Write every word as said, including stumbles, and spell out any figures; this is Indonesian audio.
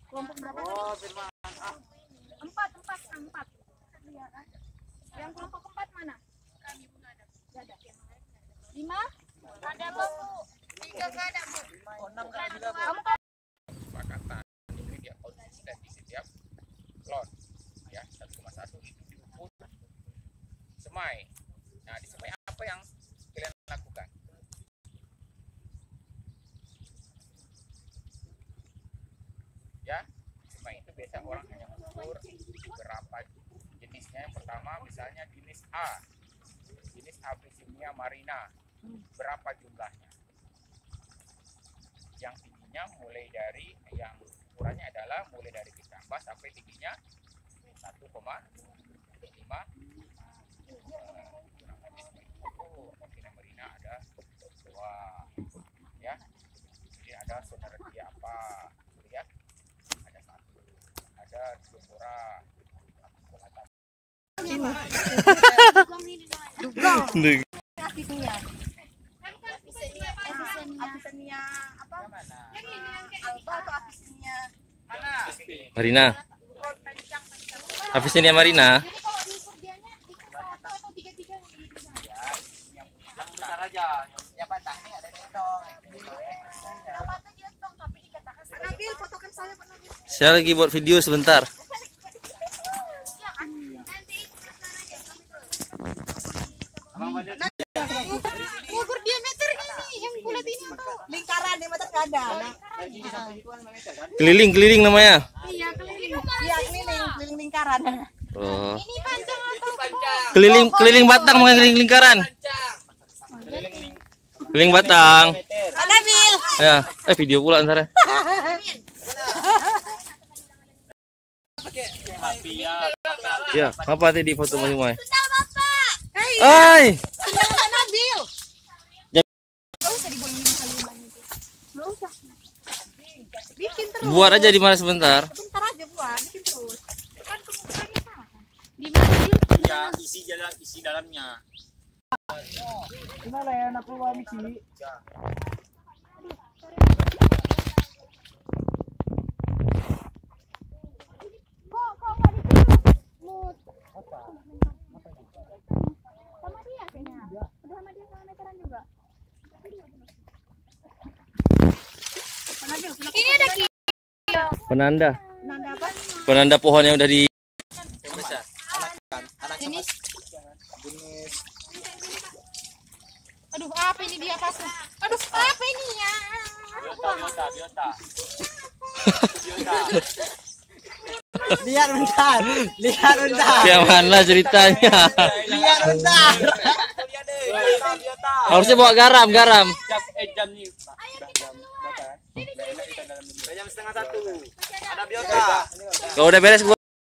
Kelompok berapa? Oh, Firman. Ah. Empat, empat, empat. Yang kelompok empat mana? Kami pun ada. Gak ada. Lima? Ada Bu. Tiga gak ada Bu. Oh, enam kan juga Bu. Kamu kan? Kesepakatan diberi dia konsisten di setiap lot ya satu koma satu itu diukur semai. Nah di semai apa yang kalian lakukan? Ya semai itu biasa orang hanya mengukur berapa jenisnya. Yang pertama misalnya jenis A, jenis Avicennia marina, berapa jumlahnya? Yang tingginya mulai dari yang ukurannya adalah mulai dari ditambah sampai tingginya satu koma lima. Oh, mungkin marina ada dua ya. Jadi ada sonoretia apa? Lihat ada satu, ada dua ora. Dublong. Avicennia. Avicennia apa? Yang ini yang kayak alba atau Avicennia Mana? Marina. Avicennia marina. Jadi kalau diukur dianya diukur satu atau tiga tiga nih. Yang besar aja. Yang batang ini ada di dong. Nama tuh dia dong tapi dikatakan Nabil fotokan saya Pak Nabil. Saya lagi buat video sebentar. Ukur diameter ini yang bulat ini atau Lingkaran diameter nggak ada. Keliling keliling namanya. iya keliling. Iya keliling, keliling lingkaran. Oh. Ini panjang atau Keliling keliling batang bukan keliling lingkaran. Keliling batang. Ada Bil. Ya, eh video pula ntar ya. Ya, apa tadi foto masing-masing? Hai. Ada Nabil. Bikin terus. Buat aja di mana sebentar. Bentar aja buat, bikin terus. kan kemudiannya sama kan? Di mana dia? Ya, isi jalan isi dalamnya. Gimana ya anak keluar Miki? Kok kok nggak ditutup? Mut. Sama dia kayaknya. Udah sama dia sama meteran juga. Ini ada ki. Penanda. Nanda apa? Penanda pohon yang udah di Yang besar. Anak Jenis. jenis Aduh, apa ini di atasnya? Aduh, apa ini ya? biota, biota, biota. Biota. Lihat bentar, lihat bentar, yang mana ceritanya? lihat bentar. Lihat deh. Biota, biota. Harusnya bawa garam, garam. Jam eh jam nih. Pak. Udah jam berapa kan? Udah enak kita dalam ini. Udah jam setengah satu. Ada biota. Kalau udah beres gua